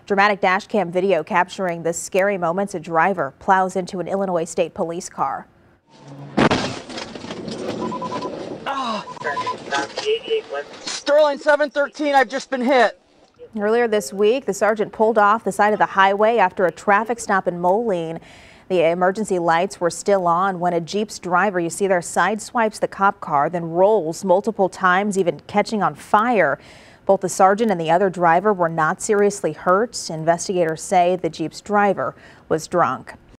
Dramatic dash cam video capturing the scary moments a driver plows into an Illinois State Police car. Sterling 713, I've just been hit. Earlier this week, the sergeant pulled off the side of the highway after a traffic stop in Moline. The emergency lights were still on when a Jeep's driver, you see there, sideswipes the cop car, then rolls multiple times, even catching on fire. Both the sergeant and the other driver were not seriously hurt. Investigators say the Jeep's driver was drunk.